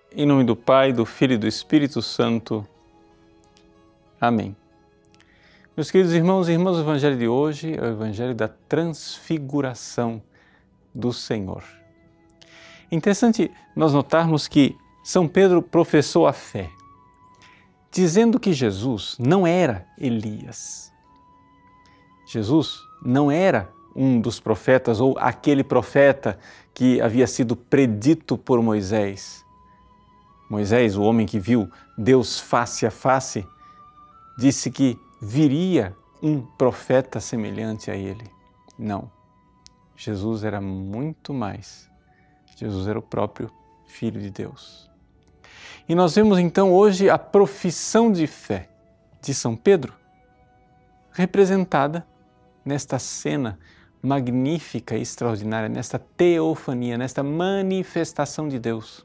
Em nome do Pai, do Filho e do Espírito Santo. Amém. Meus queridos irmãos e irmãs, o Evangelho de hoje é o Evangelho da transfiguração do Senhor. É interessante nós notarmos que São Pedro professou a fé, dizendo que Jesus não era Elias. Jesus não era um dos profetas ou aquele profeta que havia sido predito por Moisés. Moisés, o homem que viu Deus face a face, disse que viria um profeta semelhante a ele. Não, Jesus era muito mais. Jesus era o próprio Filho de Deus. E nós vemos então hoje a profissão de fé de São Pedro, representada nesta cena magnífica e extraordinária, nesta teofania, nesta manifestação de Deus.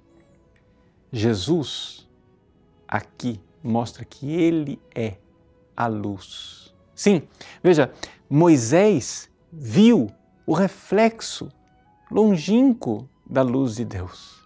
Jesus aqui mostra que Ele é a luz. Sim, veja, Moisés viu o reflexo longínquo da luz de Deus.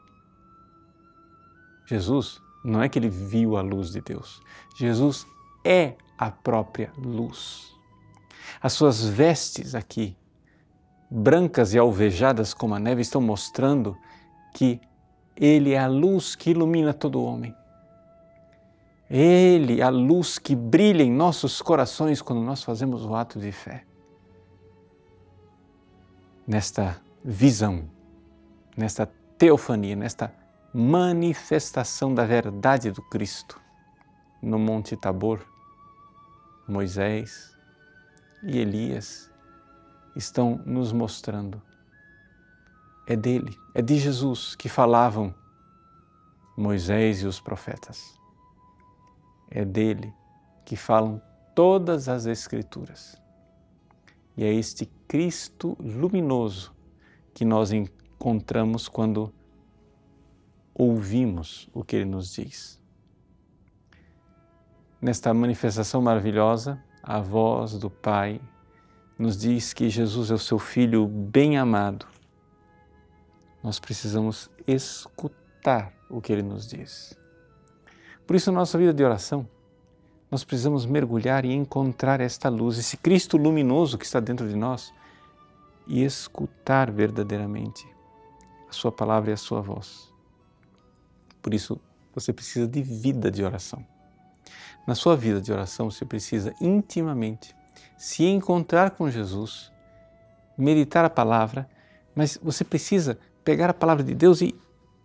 Jesus, não é que ele viu a luz de Deus, Jesus é a própria luz. As suas vestes aqui, brancas e alvejadas como a neve, estão mostrando que Ele é a luz que ilumina todo homem. Ele é a luz que brilha em nossos corações quando nós fazemos o ato de fé. Nesta visão, nesta teofania, nesta manifestação da verdade do Cristo, no Monte Tabor, Moisés e Elias estão nos mostrando. É dele, é de Jesus que falavam Moisés e os profetas. É dele que falam todas as Escrituras. E é este Cristo luminoso que nós encontramos quando ouvimos o que Ele nos diz. Nesta manifestação maravilhosa, a voz do Pai nos diz que Jesus é o seu Filho bem-amado. Nós precisamos escutar o que Ele nos diz. Por isso, na nossa vida de oração, nós precisamos mergulhar e encontrar esta luz, esse Cristo luminoso que está dentro de nós e escutar verdadeiramente a Sua palavra e a Sua voz. Por isso, você precisa de vida de oração. Na sua vida de oração, você precisa intimamente se encontrar com Jesus, meditar a palavra, mas você precisa pegar a palavra de Deus e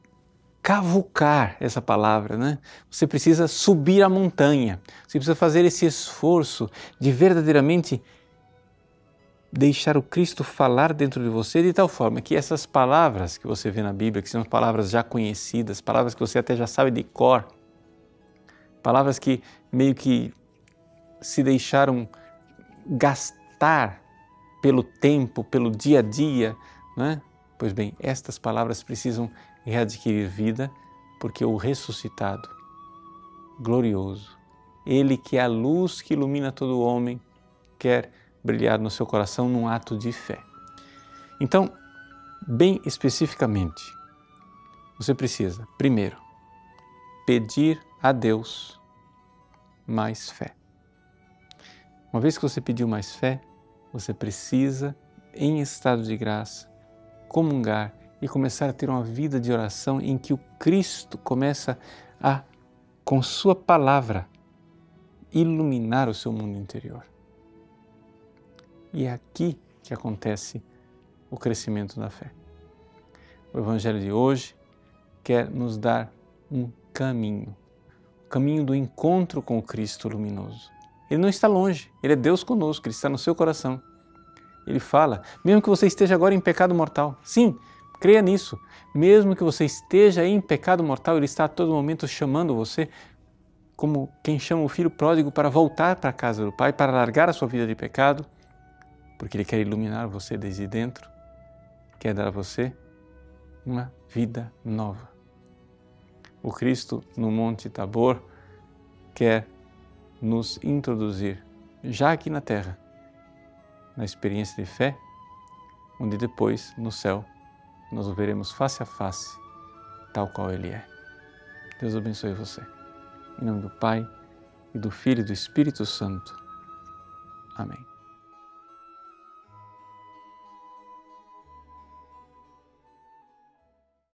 cavucar essa palavra, né? Você precisa subir a montanha, você precisa fazer esse esforço de verdadeiramente deixar o Cristo falar dentro de você de tal forma que essas palavras que você vê na Bíblia, que são palavras já conhecidas, palavras que você até já sabe de cor, palavras que meio que se deixaram gastar pelo tempo, pelo dia a dia, né? Pois bem, estas palavras precisam readquirir vida, porque o ressuscitado, glorioso, Ele que é a luz que ilumina todo homem, quer brilhar no seu coração num ato de fé. Então, bem especificamente, você precisa, primeiro, pedir a Deus mais fé. Uma vez que você pediu mais fé, você precisa, em estado de graça, comungar e começar a ter uma vida de oração em que o Cristo começa a, com sua palavra, iluminar o seu mundo interior. E é aqui que acontece o crescimento da fé. O Evangelho de hoje quer nos dar um caminho, o caminho do encontro com o Cristo luminoso. Ele não está longe, Ele é Deus conosco, Ele está no seu coração. Ele fala, mesmo que você esteja agora em pecado mortal, sim, creia nisso, mesmo que você esteja em pecado mortal, Ele está a todo momento chamando você, como quem chama o filho pródigo para voltar para a casa do Pai, para largar a sua vida de pecado, porque Ele quer iluminar você desde dentro, quer dar a você uma vida nova. O Cristo no Monte Tabor quer nos introduzir, já aqui na terra, na experiência de fé, onde depois, no céu, nós o veremos face a face, tal qual Ele é. Deus abençoe você. Em nome do Pai, e do Filho e do Espírito Santo. Amém.